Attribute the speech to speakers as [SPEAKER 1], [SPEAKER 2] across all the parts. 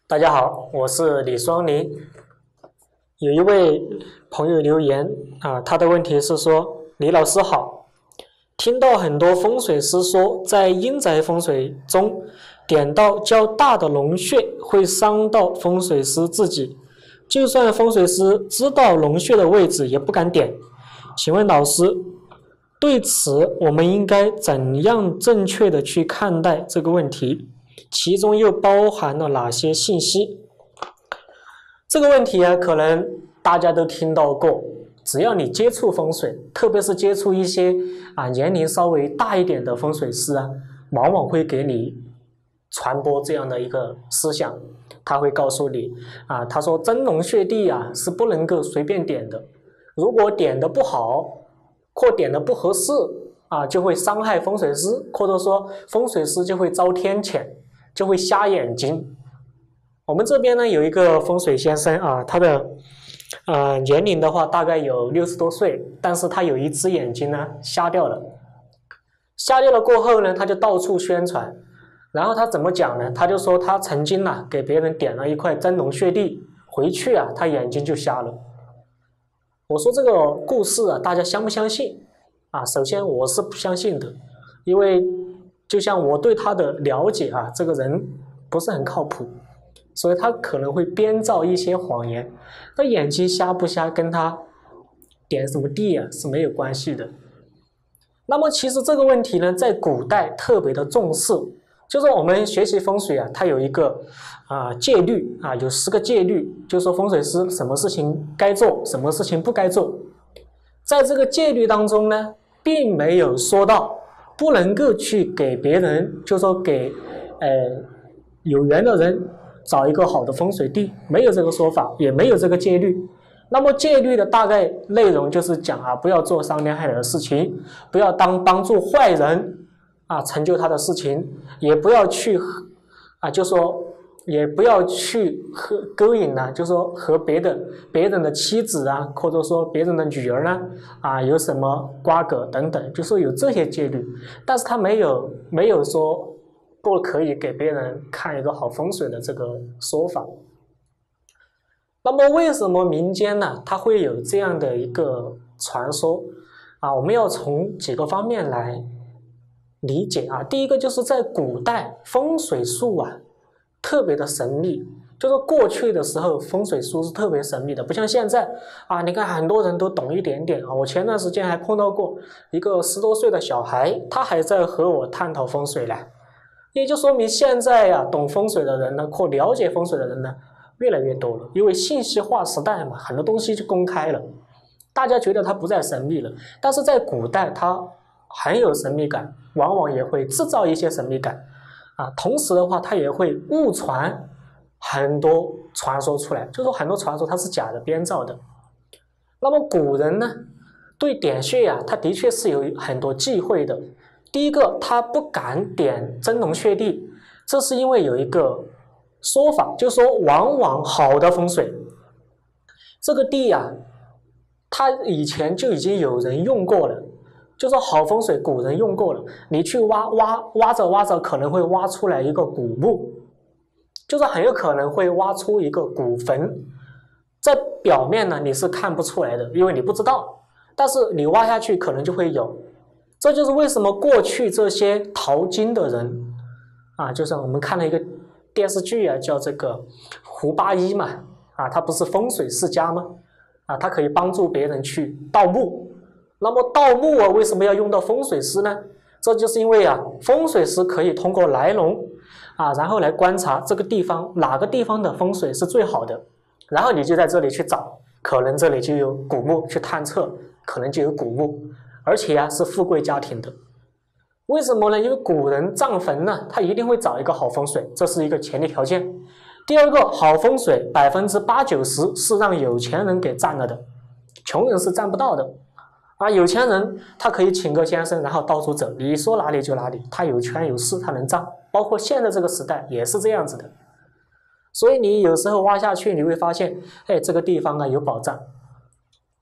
[SPEAKER 1] 大家好，我是李双林。有一位朋友留言他的问题是说：李老师好，听到很多风水师说，在阴宅风水中点到较大的龙穴会伤到风水师自己，就算风水师知道龙穴的位置也不敢点。请问老师，对此我们应该怎样正确的去看待这个问题？其中又包含了哪些信息？这个问题可能大家都听到过，只要你接触风水，特别是接触一些年龄稍微大一点的风水师往往会给你传播这样的一个思想。他会告诉你他说真龙穴地是不能够随便点的，如果点的不好或点的不合适就会伤害风水师，或者说风水师就会遭天谴，就会瞎眼睛。我们这边呢有一个风水先生他的年龄的话大概有60多岁，但是他有一只眼睛呢瞎掉了。瞎掉了过后呢，他就到处宣传，然后他怎么讲呢？他就说他曾经给别人点了一块真龙穴地，回去他眼睛就瞎了。我说这个故事大家相不相信首先我是不相信的，因为就像我对他的了解这个人不是很靠谱，所以他可能会编造一些谎言。那眼睛瞎不瞎跟他点什么地是没有关系的。那么其实这个问题呢，在古代特别的重视，就是我们学习风水它有一个戒律有10个戒律，就是说风水师什么事情该做，什么事情不该做。在这个戒律当中呢，并没有说到不能够去给别人，就是说给有缘的人找一个好的风水地，没有这个说法，也没有这个戒律。那么戒律的大概内容就是讲不要做伤天害理的事情，不要帮助坏人成就他的事情，也不要去就说也不要去勾引就说和别人的妻子或者说别人的女儿呢有什么瓜葛等等，就说有这些戒律，但是他没有说不可以给别人看一个好风水的这个说法。那么为什么民间呢它会有这样的一个传说我们要从几个方面来理解第一个就是在古代风水术特别的神秘，就是过去的时候风水术是特别神秘的，不像现在你看很多人都懂一点点我前段时间还碰到过一个10多岁的小孩，他还在和我探讨风水也就说明现在懂风水的人呢，或了解风水的人呢越来越多了，因为信息化时代嘛，很多东西就公开了，大家觉得它不再神秘了。但是在古代它很有神秘感，往往也会制造一些神秘感同时的话它也会误传很多传说出来，就是说很多传说它是假的编造的。那么古人呢对点穴它的确是有很多忌讳的。第一个，他不敢点真龙穴地，这是因为有一个说法，就是说往往好的风水这个地它以前就已经有人用过了，就是说好风水古人用过了，你去挖着可能会挖出来一个古墓，就是很有可能会挖出一个古坟，在表面呢你是看不出来的，因为你不知道，但是你挖下去可能就会有。这就是为什么过去这些淘金的人就是我们看了一个电视剧叫这个胡八一嘛他不是风水世家吗他可以帮助别人去盗墓。那么盗墓为什么要用到风水师呢？这就是因为风水师可以通过来龙然后来观察这个地方哪个地方的风水是最好的，然后你就在这里去找，可能这里就有古墓，去探测可能就有古墓，而且是富贵家庭的。为什么呢？因为古人葬坟呢，他一定会找一个好风水，这是一个前提条件。第二个，好风水80%-90%是让有钱人给占了的，穷人是占不到的有钱人他可以请个先生然后到处走，你说哪里就哪里，他有权有势，他能占，包括现在这个时代也是这样子的。所以你有时候挖下去你会发现这个地方有宝藏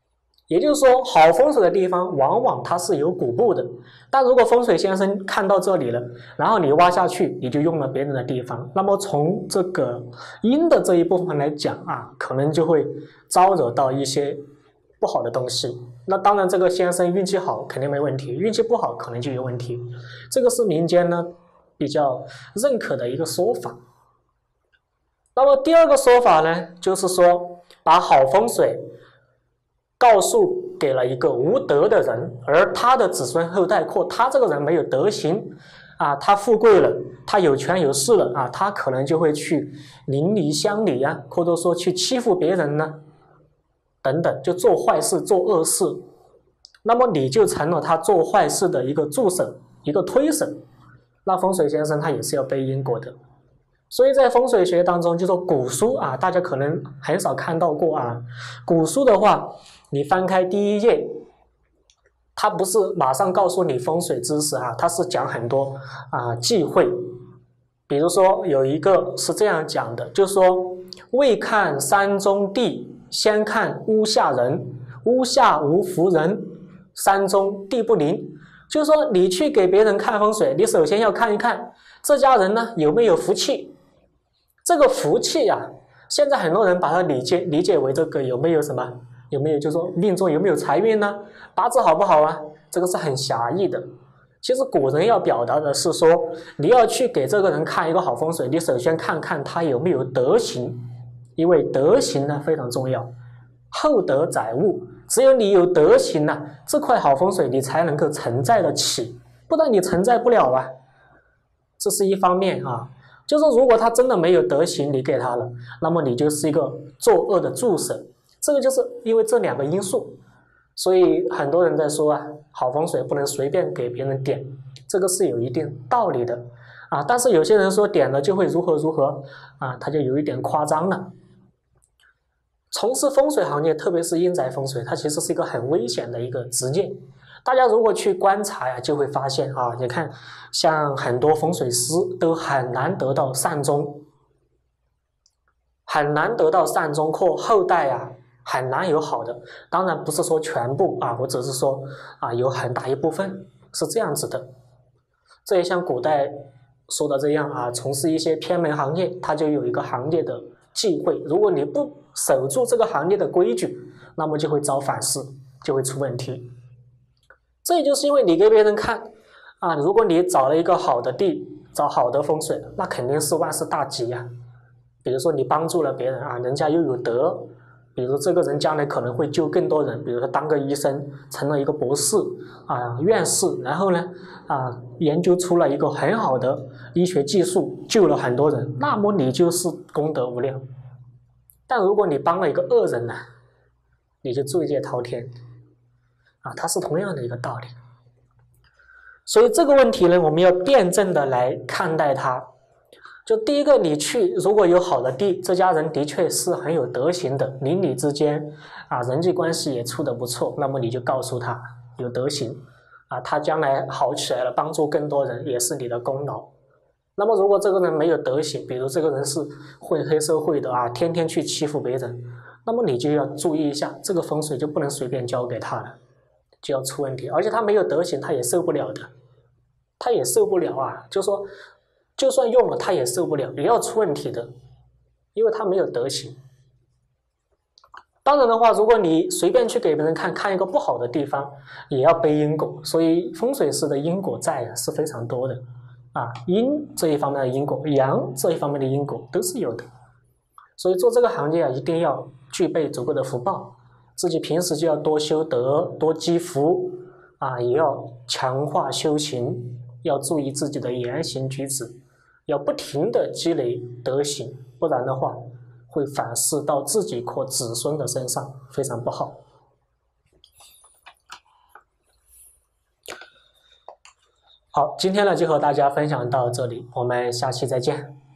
[SPEAKER 1] 也就是说，好风水的地方往往它是有古布的，但如果风水先生看到这里了，然后你挖下去，你就用了别人的地方，那么从这个阴的这一部分来讲啊，可能就会招惹到一些不好的东西。那当然，这个先生运气好肯定没问题，运气不好可能就有问题。这个是民间呢比较认可的一个说法。那么第二个说法呢，就是说把好风水告诉给了一个无德的人，而他的子孙后代或他这个人没有德行啊，他富贵了，他有权有势了啊，他可能就会去邻里乡里啊，或者说去欺负别人呢，等等，就做坏事做恶事，那么你就成了他做坏事的一个助手一个推手，那风水先生他也是要背因果的。所以在风水学当中，就说古书啊，大家可能很少看到过啊。古书的话，你翻开第一页，它不是马上告诉你风水知识啊，它是讲很多忌讳。比如说有一个是这样讲的，就是说未看山中地，先看屋下人，屋下无福人，山中地不灵。就是说你去给别人看风水，你首先要看一看这家人呢有没有福气。这个福气啊，现在很多人把它理解为这个有没有就是说命中有没有财运呢？八字好不好啊？这个是很狭义的。其实古人要表达的是说，你要去给这个人看一个好风水，你首先看看他有没有德行，因为德行呢非常重要。厚德载物，只有你有德行呢，这块好风水你才能够承载得起，不然你承载不了啊。这是一方面啊。就是如果他真的没有德行，你给他了，那么你就是一个作恶的助手。这个就是因为这两个因素，所以很多人在说啊，好风水不能随便给别人点，这个是有一定道理的啊。但是有些人说点了就会如何如何啊，他就有一点夸张了。从事风水行业，特别是阴宅风水，它其实是一个很危险的一个职业。大家如果去观察呀，就会发现啊，你看像很多风水师都很难得到善终，或后代啊很难有好的。当然不是说全部啊，我只是说啊有很大一部分是这样子的。这也像古代说的这样啊，从事一些偏门行业，它就有一个行业的忌讳，如果你不守住这个行业的规矩，那么就会遭反噬，就会出问题。这也就是因为你给别人看啊，如果你找了一个好的地，找好的风水，那肯定是万事大吉啊。比如说你帮助了别人啊，人家又有德，比如这个人将来可能会救更多人，比如说当个医生，成了一个博士啊、院士，然后呢研究出了一个很好的医学技术，救了很多人，那么你就是功德无量。但如果你帮了一个恶人呢，你就罪孽滔天啊，它是同样的一个道理。所以这个问题呢，我们要辩证的来看待它。就第一个，你去如果有好的地，这家人的确是很有德行的，邻里之间啊人际关系也处得不错，那么你就告诉他有德行啊，他将来好起来了，帮助更多人也是你的功劳。那么如果这个人没有德行，比如这个人是混黑社会的啊，天天去欺负别人，那么你就要注意一下，这个风水就不能随便交给他了，就要出问题。而且他没有德行，他也受不了的，他也受不了啊，就说就算用了他也受不了，也要出问题的，因为他没有德行。当然的话，如果你随便去给别人看一个不好的地方，也要背因果。所以风水师的因果债是非常多的啊，阴这一方面的因果，阳这一方面的因果都是有的。所以做这个行业啊，一定要具备足够的福报，自己平时就要多修德，多积福啊，也要强化修行，要注意自己的言行举止，要不停的积累德行，不然的话会反噬到自己或子孙的身上，非常不好。好，今天呢就和大家分享到这里，我们下期再见。